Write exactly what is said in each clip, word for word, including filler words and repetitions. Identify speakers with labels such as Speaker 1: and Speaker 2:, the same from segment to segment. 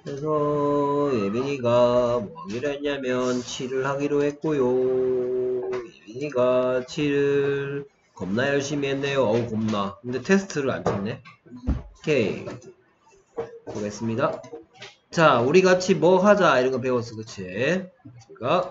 Speaker 1: 그래서 예빈이가 뭐 하기로 했냐면 칠을 하기로 했고요. 예빈이가 칠을 겁나 열심히 했네요. 어우 겁나. 근데 테스트를 안 쳤네. 오케이 보겠습니다. 자 우리 같이 뭐 하자 이런 거 배웠어. 그치? 그러니까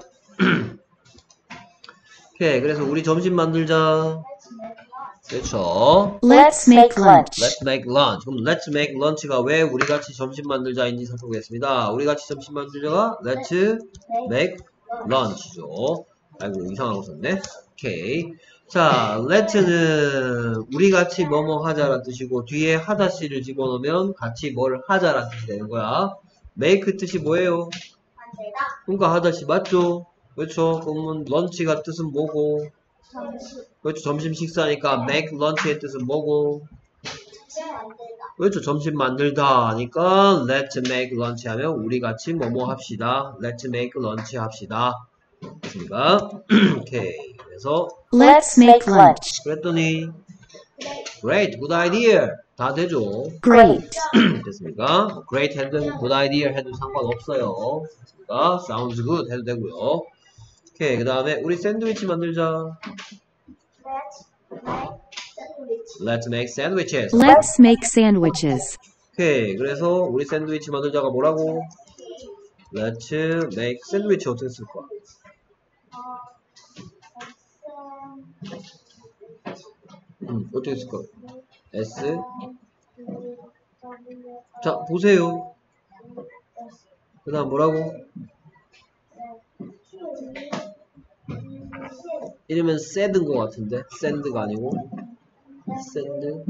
Speaker 1: 오케이 그래서 우리 점심 만들자. 그렇죠.
Speaker 2: Let's make lunch.
Speaker 1: Let's make lunch. 그럼 let's make lunch가 왜 우리 같이 점심 만들자인지 살펴보겠습니다. 우리 같이 점심 만들자가 let's make lunch죠. 아이고 이상한 거 썼네. 오케이. 자, let's는 우리 같이 뭐뭐 하자라는 뜻이고 뒤에 하다씨를 집어넣으면 같이 뭘 하자라는 뜻이 되는 거야. make 뜻이 뭐예요? 그러니까 하다씨 맞죠? 그렇죠. 그러면 lunch가 뜻은 뭐고? 그렇죠. 점심 식사니까 make lunch의 뜻은 뭐고? 그렇죠. 점심 만들다 하니까 let's make lunch 하면 우리 같이 뭐뭐 합시다. let's make lunch 합시다. 됐습니까? 오케이. 그래서
Speaker 2: Let's make lunch.
Speaker 1: 그랬더니 great, good idea. 다 되죠?
Speaker 2: Great.
Speaker 1: 됐습니까? great 해도 되고 good idea 해도 상관없어요. 됐습니까? sounds good 해도 되고요. 오케이. 그 다음에 우리 샌드위치 만들자. Let's make sandwiches.
Speaker 2: Let's make sandwiches.
Speaker 1: 오케이. 그래서 우리 샌드위치 만들자가 뭐라고? Let's make 샌드위치 어떻게 쓸 거야? 음, 어떻게 쓸 거야? S. 자, 보세요. 그 다음 뭐라고? 이러면 샌드인 것 같은데? 샌드가 아니고? 샌드.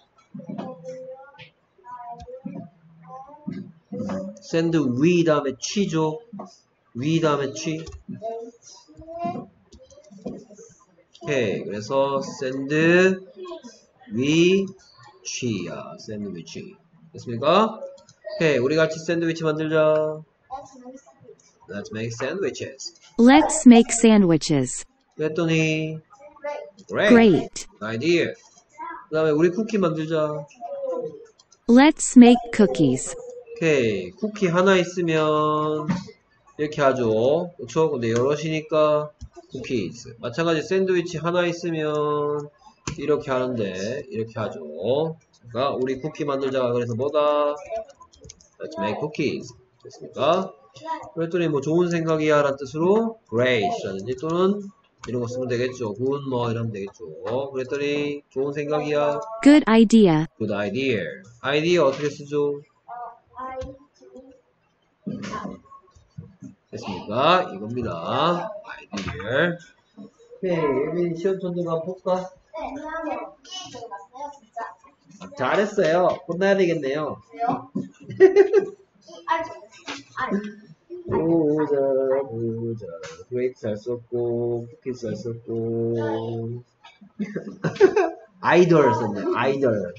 Speaker 1: 샌드 위 다음에 취죠. 위 다음에 취. 오케이. 그래서 샌드 위 취야. 샌드위치. 됐습니까? 오케이. 우리 같이 샌드위치 만들자. Let's make sandwiches.
Speaker 2: Let's make sandwiches.
Speaker 1: 그랬더니 great.
Speaker 2: Great.
Speaker 1: idea. 그 다음에 우리 쿠키 만들자.
Speaker 2: Let's make cookies.
Speaker 1: 오케이. 쿠키 하나 있으면 이렇게 하죠. 그렇죠? 근데 여럿이니까 쿠키즈. 마찬가지 샌드위치 하나 있으면 이렇게 하는데 이렇게 하죠. 그러니까 우리 쿠키 만들자가 그래서 뭐다? Let's make cookies. 됐습니까? 그랬더니 뭐 좋은 생각이야 라는 뜻으로 great 라든지 또는 이런 거 쓰면 되겠죠. good 뭐 이러면 되겠죠. 그랬더니 좋은 생각이야.
Speaker 2: Good idea.
Speaker 1: good idea. idea 어떻게 쓰죠? 됐습니까? 이겁니다. idea. 오케이, 예빈이 시험 전도 한번 볼까?
Speaker 3: 네, 그러면 게임 적어봤어요, 진짜.
Speaker 1: 아, 잘했어요. 혼나야 되겠네요.
Speaker 3: 왜요? 알 알.
Speaker 1: 보자, 보자. great 잘 썼고, cookies 잘 썼고. idol 썼네, idol.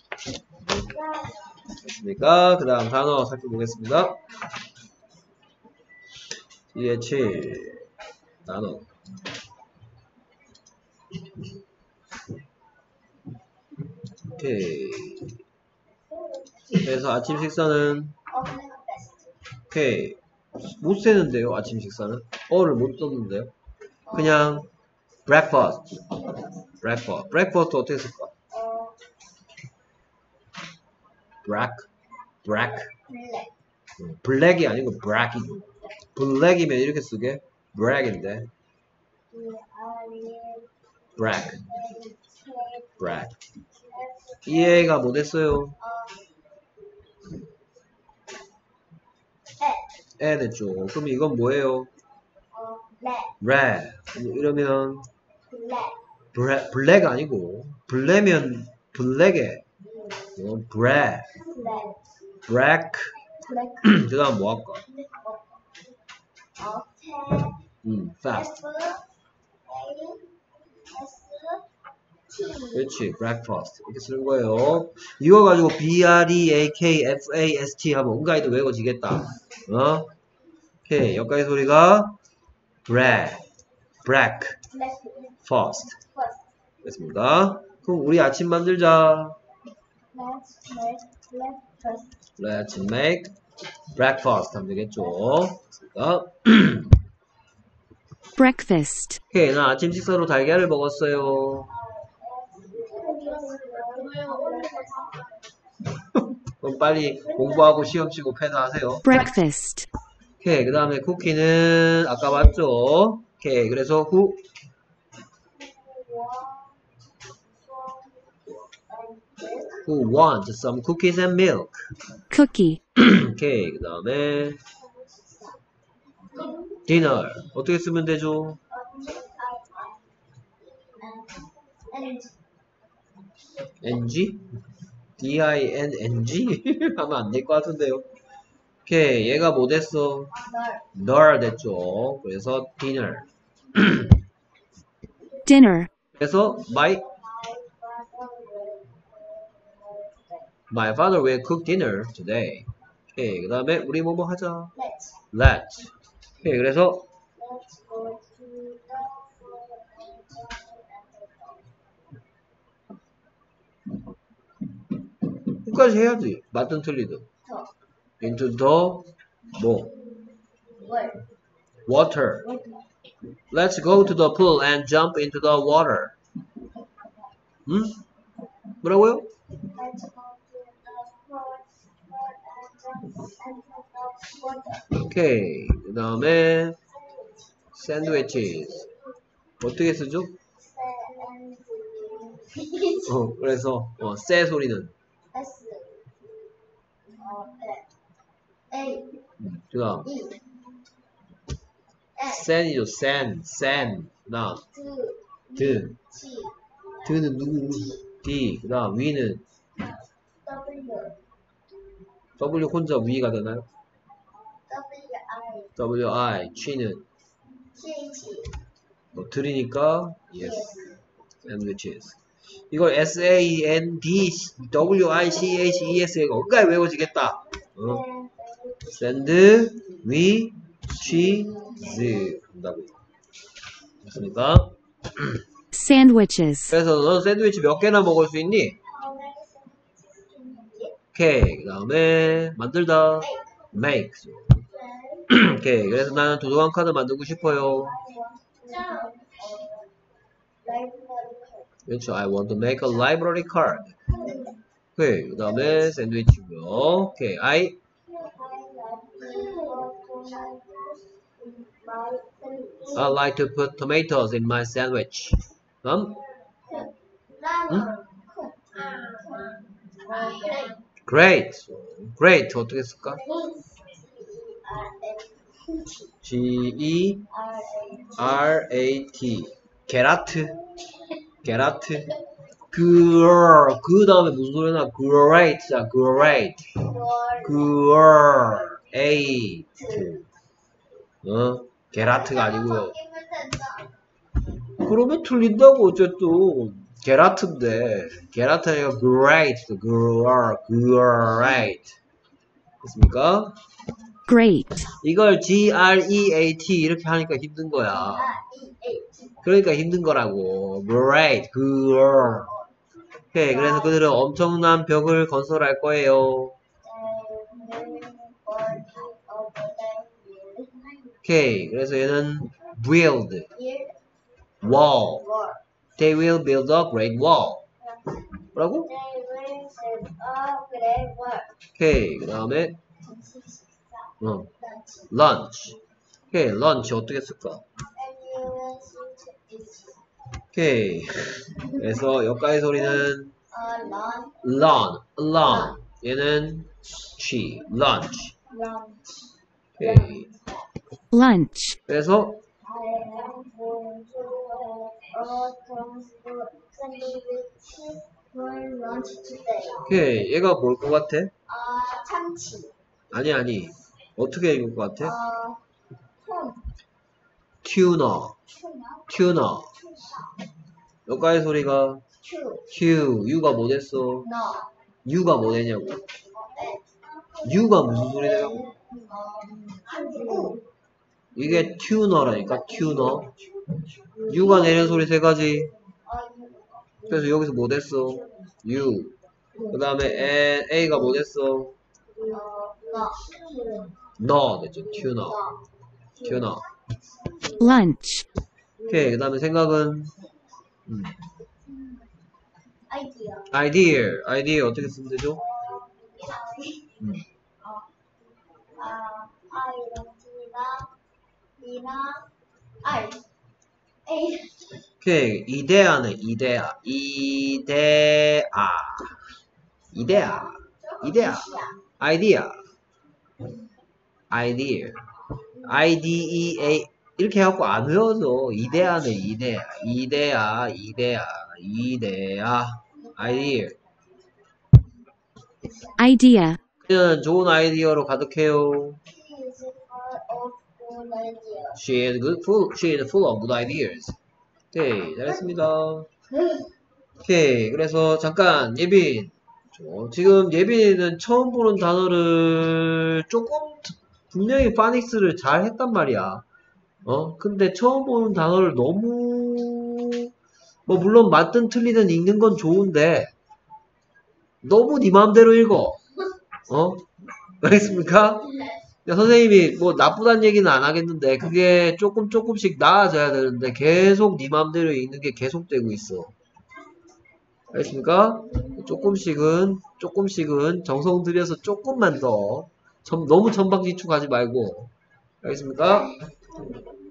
Speaker 1: 됐습니까? 그 다음 단어 살펴보겠습니다. 뒤에 칠. 단어. 오케이. 그래서 아침 식사는 오케이. 못 세는데요. 아침 식사는 어를 못 썼는데요. 그냥 breakfast. breakfast. breakfast 어떻게 쓸까? black. black.
Speaker 3: 블랙.
Speaker 1: 블랙이 아니고 black이죠. 블랙이면 이렇게 쓰게 black인데 black. black. 이해가 못했어요. 에 됐죠. 그럼 이건 뭐예요? red. 이러면
Speaker 3: 블랙.
Speaker 1: 블랙 아니고 블랙면 블랙에 이건 bread. black. 그 다음 뭐 할까? 음, fast. 그렇지, breakfast. 이렇게 쓰는 거예요. 이거 가지고 B-R-E-A-K-F-A-S-T 하면 온가이도 외워지겠다. 어? 오케이, 여기까지 소리가 bread, break, fast. 됐습니다. 그럼 우리 아침 만들자. Let's make breakfast 하면 되겠죠. 그러니까
Speaker 2: breakfast,
Speaker 1: 오케이, 나 아침 식사로 달걀을 먹었어요. 그럼 빨리 공부하고 시험 치고 패드하세요.
Speaker 2: breakfast,
Speaker 1: 오케이, 그 다음에 쿠키는 아까 봤죠? 오케이, 그래서 who who wants some cookies and milk.
Speaker 2: cookie,
Speaker 1: 오케이, 그 다음에 dinner 어떻게 쓰면 되죠? ng? d-i-n-n-g? 하면 안 될 것 같은데요. 오케이, 얘가 뭐 됐어? 널 됐죠. 그래서 dinner.
Speaker 2: dinner,
Speaker 1: 그래서 my my father will cook dinner today. 오케이, 그 다음에 우리 뭐뭐 하자. Let's. 오케이, 그래서 끝까지 해야지. 맞든 틀리든. into the 뭐? water. Let's go to the pool and jump into the water. 응? 뭐라고요? 오케이. 그 다음에 sandwiches. 어떻게 쓰죠? 어, 그래서 어, 쎄 소리는 음, 그 다음 센이죠. 센, 센. 그 다음 드. 드는 누구? D. 그 다음 위는 W 혼자 위가 되나요? W, I. 취는 뭐 들으니까 yes. sandwiches. 이걸 S, A, N, D, W, I, C, H, E, S 가 어디까지 외워지겠다. 어? 샌드, 위, 치즈 한다고요. 됐습니까?
Speaker 2: sandwiches,
Speaker 1: 그래서 너 샌드위치 몇 개나 먹을 수 있니? 오케이. 그 다음에 만들다 make. 오케이. 그래서 나는 도서관 카드 만들고 싶어요. 그렇죠. I want to make a library card. 오케이. 그 다음에 샌드위치고요. 오케이. I I like to put tomatoes in my sandwich. 다음 응? Great. Great 어떻게 쓸까? G E R A T. 게라트. 게라트. 그, 그 다음에 무슨 소리나? Great. 자, great. Great. 어? 게라트가 아니고요. 그러면 틀린다고 어쨌든. 게라트인데. 게라트 아니라 great. great. 됐습니까?
Speaker 2: great,
Speaker 1: 이걸 G R E A T 이렇게 하니까 힘든 거야. 그러니까 힘든 거라고. Great, good. 오케이, 그래서 그들은 엄청난 벽을 건설할 거예요. 오케이, 그래서 얘는 build, wall. They will build a great wall. 뭐라고? 오케이, 그 다음에 어, lunch. 오케이, lunch 어떻게 쓸까? 오케이. 그래서 여기까지 소리는 lawn, lawn. 얘는 she, lunch. 오케이.
Speaker 2: lunch,
Speaker 1: 그래서 오케이. 얘가 뭘 것 같아?
Speaker 3: 참치.
Speaker 1: 아니 아니. 어떻게 읽을 것 같아?
Speaker 3: 어, 홈.
Speaker 1: 튜너, 튜너. 여기까지 소리가
Speaker 3: 큐.
Speaker 1: Q, U가 뭐 됐어?
Speaker 3: 너.
Speaker 1: U가 뭐 되냐고. U가 무슨 소리 되냐고.
Speaker 3: 우.
Speaker 1: 이게 튜너라니까, 튜너. U가 내는 소리 세 가지. 그래서 여기서 뭐 됐어? U. 그 다음에 A가 뭐 됐어? 너 됐죠. 튜너. 튜너.
Speaker 2: lunch,
Speaker 1: 오케이. 그 다음에 생각은 음.
Speaker 3: 아이디어.
Speaker 1: idea. idea 어떻게 쓰면 되죠? 음.
Speaker 3: 아, 아이랑 D나 D나 I. A.
Speaker 1: 오케이. 이데아는 이데아. 이데아. 이데아. 이데아. idea. idea. I-D-E-A 이렇게 해갖고 안 외워져. 이데아는 이데아. 이데아. 이데아. 이데아. idea.
Speaker 2: idea,
Speaker 1: 그는 좋은 아이디어로 가득해요.
Speaker 3: She is full of good ideas.
Speaker 1: She is good, full, she is full of good ideas. 오케이, 잘했습니다. 오케이, 그래서 잠깐 예빈. 저, 지금 예빈이는 처음 보는 단어를 조금 분명히 파닉스를 잘 했단 말이야. 어? 근데 처음 보는 단어를 너무 뭐 물론 맞든 틀리든 읽는 건 좋은데 너무 네 마음대로 읽어. 어? 알겠습니까? 선생님이 뭐 나쁘다는 얘기는 안 하겠는데 그게 조금 조금씩 나아져야 되는데 계속 네 맘대로 읽는 게 계속되고 있어. 알겠습니까? 조금씩은 조금씩은 정성 들여서 조금만 더 점, 너무 천방지축하지 말고. 알겠습니까?